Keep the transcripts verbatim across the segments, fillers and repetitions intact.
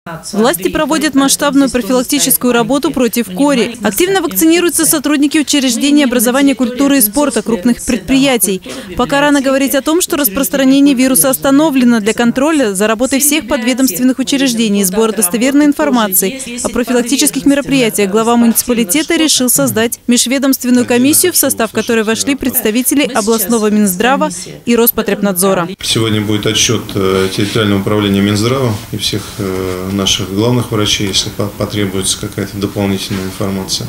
Власти проводят масштабную профилактическую работу против кори. Активно вакцинируются сотрудники учреждений образования, культуры и спорта, крупных предприятий. Пока рано говорить о том, что распространение вируса остановлено. Для контроля за работой всех подведомственных учреждений и сбора достоверной информации о профилактических мероприятиях глава муниципалитета решил создать межведомственную комиссию, в состав которой вошли представители областного Минздрава и Роспотребнадзора. Сегодня будет отчет территориального управления Минздрава и всех наших главных врачей, если потребуется какая-то дополнительная информация.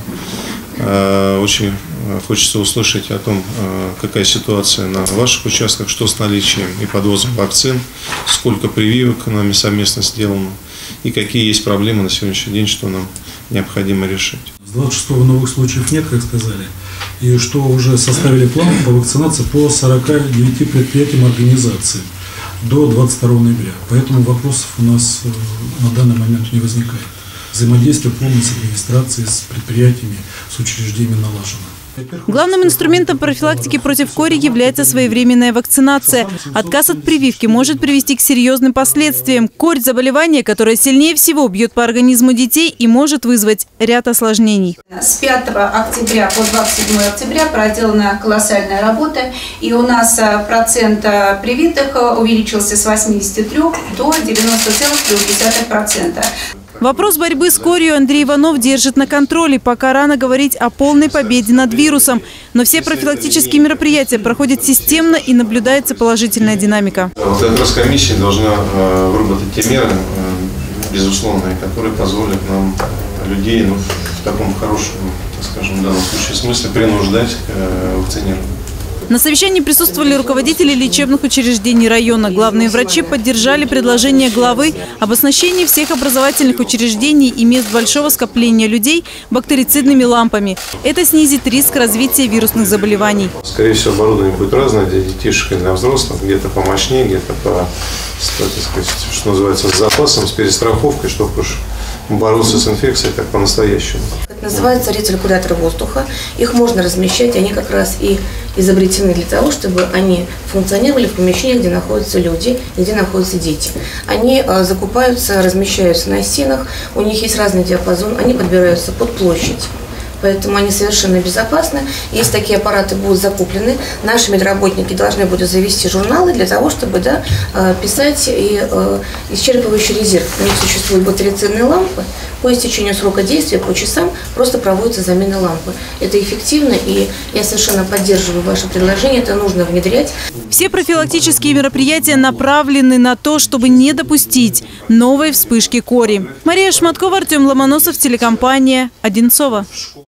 Очень хочется услышать о том, какая ситуация на ваших участках, что с наличием и подвозом вакцин, сколько прививок нами совместно сделано и какие есть проблемы на сегодняшний день, что нам необходимо решить. С двадцать шестого новых случаев нет, как сказали, и что уже составили план по вакцинации по сорока девяти предприятиям организации до двадцать второго ноября. Поэтому вопросов у нас на данный момент не возникает. Взаимодействие полностью с администрацией, с предприятиями, с учреждениями налажено. Главным инструментом профилактики против кори является своевременная вакцинация. Отказ от прививки может привести к серьезным последствиям. Корь – заболевание, которое сильнее всего бьет по организму детей и может вызвать ряд осложнений. С пятого октября по двадцать седьмое октября проделана колоссальная работа. И у нас процент привитых увеличился с восьмидесяти трёх до девяноста целых трёх десятых процента. Вопрос борьбы с корью Андрей Иванов держит на контроле. Пока рано говорить о полной победе над вирусом. Но все профилактические мероприятия проходят системно и наблюдается положительная динамика. Вот как раз комиссия должна выработать те меры, безусловные, которые позволят нам людей ну, в таком хорошем, так скажем, в данном случае смысле принуждать к вакцинированию. На совещании присутствовали руководители лечебных учреждений района. Главные врачи поддержали предложение главы об оснащении всех образовательных учреждений и мест большого скопления людей бактерицидными лампами. Это снизит риск развития вирусных заболеваний. Скорее всего, оборудование будет разное для детишек и для взрослых. Где-то помощнее, где-то по, так сказать, что называется, с запасом, с перестраховкой, чтобы уж бороться с инфекцией так по-настоящему. Это называется рециркуляторы воздуха. Их можно размещать, они как раз и изобретены для того, чтобы они функционировали в помещениях, где находятся люди, где находятся дети. Они закупаются, размещаются на стенах, у них есть разный диапазон, они подбираются под площадь. Поэтому они совершенно безопасны. Если такие аппараты будут закуплены, наши медработники должны будут завести журналы для того, чтобы да, писать и исчерпывающий резерв. У них существуют батарейные лампы. По истечению срока действия, по часам, просто проводится замена лампы. Это эффективно, и я совершенно поддерживаю ваше предложение, это нужно внедрять. Все профилактические мероприятия направлены на то, чтобы не допустить новой вспышки кори. Мария Шматкова, Артем Ломоносов, телекомпания «Одинцово».